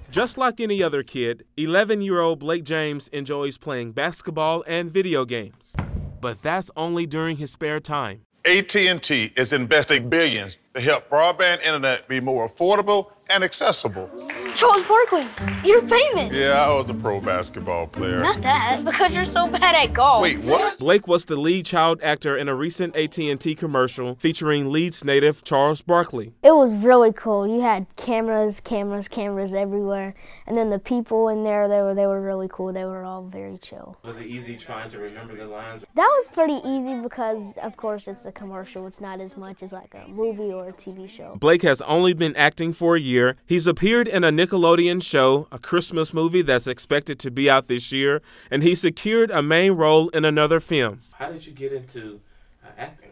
Just like any other kid, 11-year-old Blake James enjoys playing basketball and video games. But that's only during his spare time. AT&T is investing billions to help broadband internet be more affordable and accessible. Charles Barkley, you're famous. Yeah, I was a pro basketball player. Not that, because you're so bad at golf. Wait, what? Blake was the lead child actor in a recent AT&T commercial featuring Leeds native Charles Barkley. It was really cool. You had cameras everywhere, and then the people in there, they were really cool. They were all very chill. Was it easy trying to remember the lines? That was pretty easy because, of course, it's a commercial. It's not as much as like a movie or a TV show. Blake has only been acting for a year. He's appeared in a Nickelodeon show, a Christmas movie that's expected to be out this year, and he secured a main role in another film. How did you get into acting?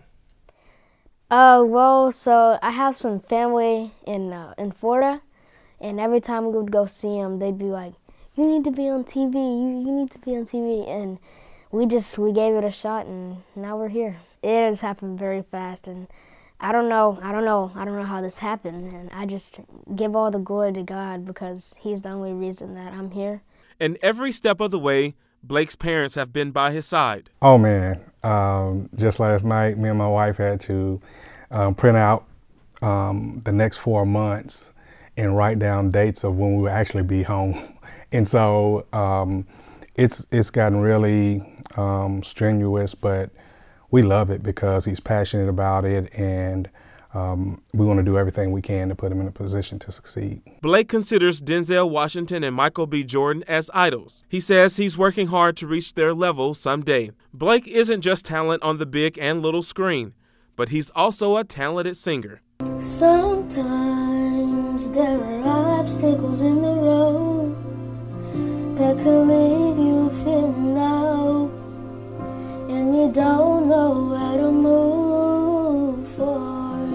Well, so I have some family in Florida, and every time we would go see them, they'd be like, "You need to be on TV. You need to be on TV." And we gave it a shot, and now we're here. It has happened very fast, and I don't know how this happened, and I just give all the glory to God because He's the only reason that I'm here. And every step of the way, Blake's parents have been by his side. Oh man, just last night, me and my wife had to print out the next 4 months and write down dates of when we will actually be home. And so it's gotten really strenuous, but we love it because he's passionate about it, and we want to do everything we can to put him in a position to succeed. Blake considers Denzel Washington and Michael B. Jordan as idols. He says he's working hard to reach their level someday. Blake isn't just talent on the big and little screen, but he's also a talented singer. Sometimes there are obstacles in the road that could leave you feeling low, and you don't know where to move forward.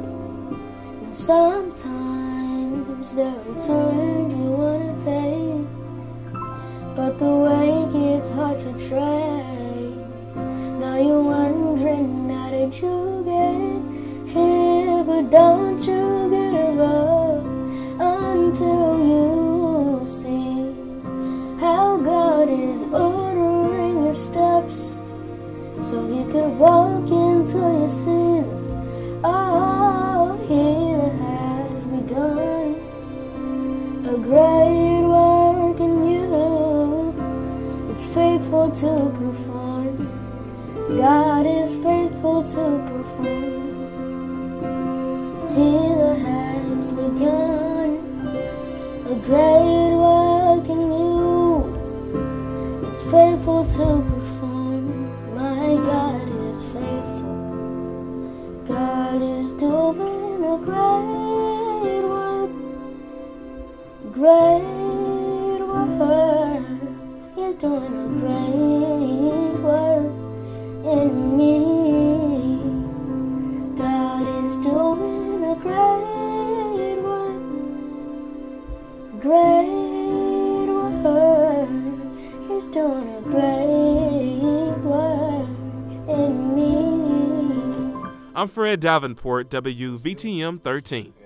And sometimes there are turns you want to take, but the way gets hard to trace. Now you're wondering, how did you get here? But don't you give up until you see how God is ordering your steps, so you can walk into your season. Oh, healing has begun, a great work in you. It's faithful to perform. God is faithful to perform. Healing has begun, a great work in you. It's faithful to perform. My God is faithful. God is doing a great work. Great work. He's doing a great work in me. God is doing a great work. Great work. He's doing a great work in me. I'm Fred Davenport, WVTM 13.